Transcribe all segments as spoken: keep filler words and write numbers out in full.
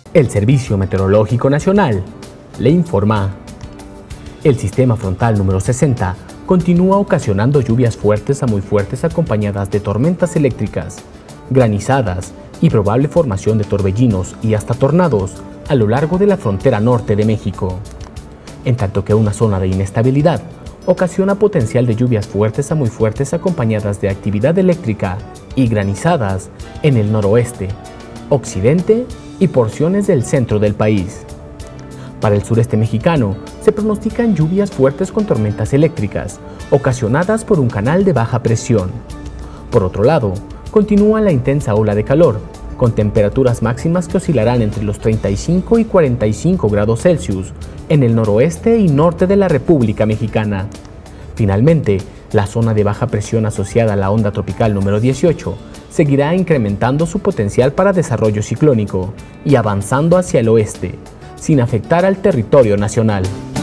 El Servicio Meteorológico Nacional le informa. El sistema frontal número sesenta continúa ocasionando lluvias fuertes a muy fuertes acompañadas de tormentas eléctricas, granizadas y probable formación de torbellinos y hasta tornados a lo largo de la frontera norte de México. En tanto que una zona de inestabilidad ocasiona potencial de lluvias fuertes a muy fuertes acompañadas de actividad eléctrica y granizadas en el noroeste, occidente y porciones del centro del país. Para el sureste mexicano se pronostican lluvias fuertes con tormentas eléctricas ocasionadas por un canal de baja presión. Por otro lado, continúa la intensa ola de calor, con temperaturas máximas que oscilarán entre los treinta y cinco y cuarenta y cinco grados Celsius en el noroeste y norte de la República Mexicana. Finalmente, la zona de baja presión asociada a la onda tropical número dieciocho seguirá incrementando su potencial para desarrollo ciclónico y avanzando hacia el oeste, sin afectar al territorio nacional.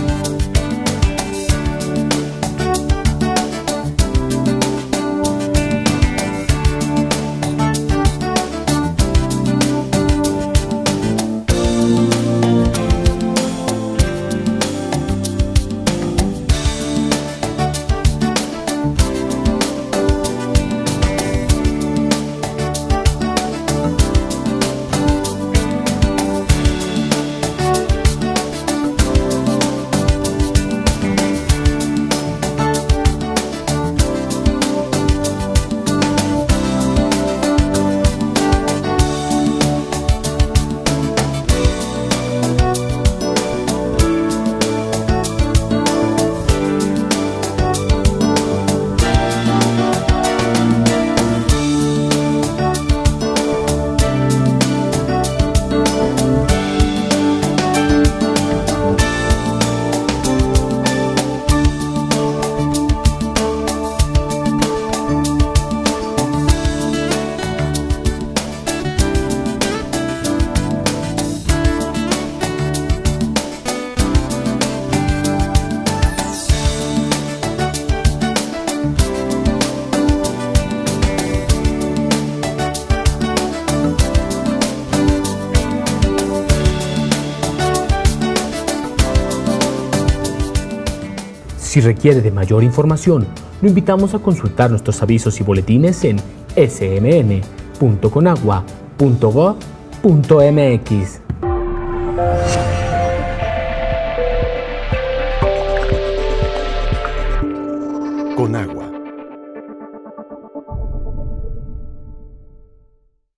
Si requiere de mayor información, lo invitamos a consultar nuestros avisos y boletines en ese eme ene punto conagua punto gob punto eme equis.